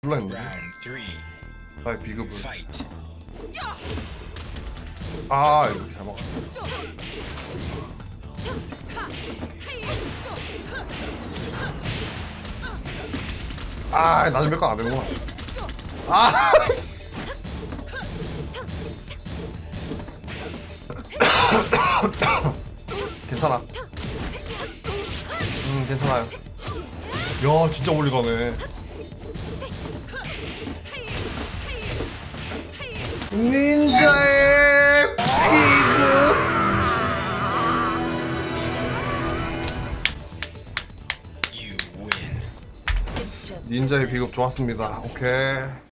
불렀는데. 나의 비급을. 아, 이거 잘 먹었어. 아, 나좀 몇 건 안 되는구나. 아, 씨. 괜찮아. 괜찮아요. 야, 진짜 멀리 가네. 닌자의 피그. 닌자의 비급 좋았습니다. 오케이.